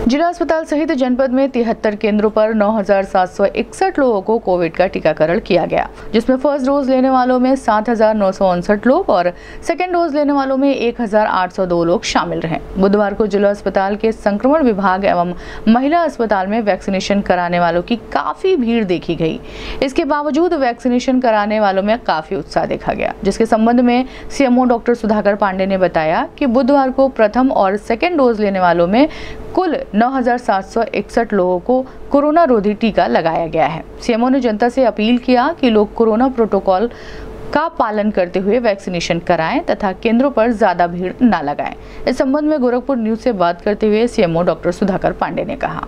जिला अस्पताल सहित जनपद में 73 केंद्रों पर 9,761 लोगों को कोविड का टीकाकरण किया गया, जिसमें फर्स्ट डोज लेने वालों में 7,959 लोग और सेकेंड डोज लेने वालों में 1,802 लोग शामिल रहे। बुधवार को जिला अस्पताल के संक्रमण विभाग एवं महिला अस्पताल में वैक्सीनेशन कराने वालों की काफी भीड़ देखी गई। इसके बावजूद वैक्सीनेशन कराने वालों में काफी उत्साह देखा गया, जिसके संबंध में सीएमओ डॉक्टर सुधाकर पांडे ने बताया कि बुधवार को प्रथम और सेकेंड डोज लेने वालों में कुल 9,761 लोगों को कोरोना रोधी टीका लगाया गया है। सीएमओ ने जनता से अपील किया कि लोग कोरोना प्रोटोकॉल का पालन करते हुए वैक्सीनेशन कराएं तथा केंद्रों पर ज्यादा भीड़ न लगाएं। इस संबंध में गोरखपुर न्यूज से बात करते हुए सीएमओ डॉक्टर सुधाकर पांडे ने कहा।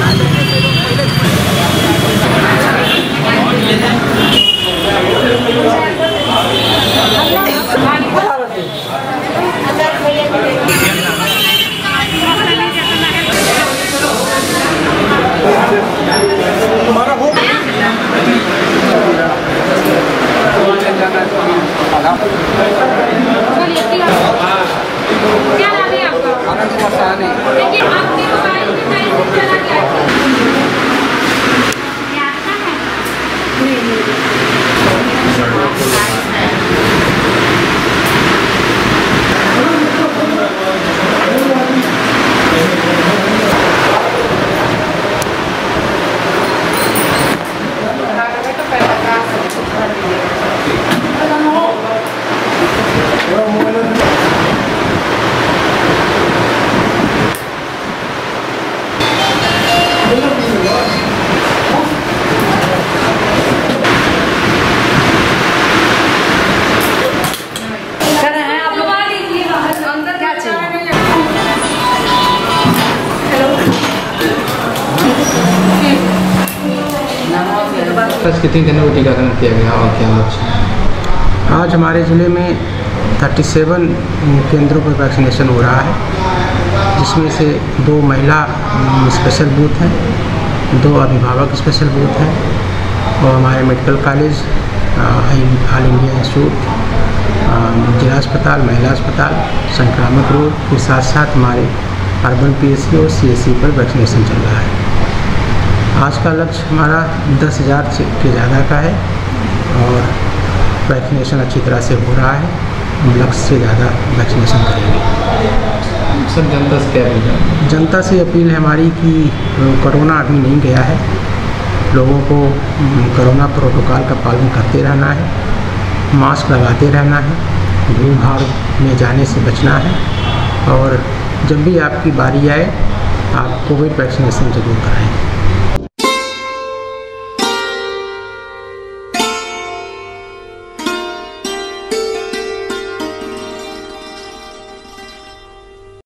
क्या नाम है आपका? देखिए आपके मोबाइल में मैसेज चला गया है। ये आपका है? कितने दिनों को टीकाकरण किया गया और क्या लक्ष्य? आज हमारे ज़िले में 37 केंद्रों पर वैक्सीनेशन हो रहा है, जिसमें से 2 महिला स्पेशल बूथ हैं, 2 अभिभावक स्पेशल बूथ हैं और हमारे medical college, all India institute, जिला अस्पताल, महिला अस्पताल, संक्रामक रोग के साथ साथ हमारे अर्बन पीएससी और सीएससी पर वैक्सीनेशन चल रहा है। आज का लक्ष्य हमारा 10,000 के ज़्यादा का है और वैक्सीनेशन अच्छी तरह से हो रहा है। हम लक्ष्य से ज़्यादा वैक्सीनेशन करेंगे। सब जनता से क्या अपील है? जनता से अपील है हमारी कि कोरोना अभी नहीं गया है, लोगों को कोरोना प्रोटोकॉल का पालन करते रहना है, मास्क लगाते रहना है, भीड़ भाड़ में जाने से बचना है और जब भी आपकी बारी आए आप कोविड वैक्सीनेशन जरूर कराएं।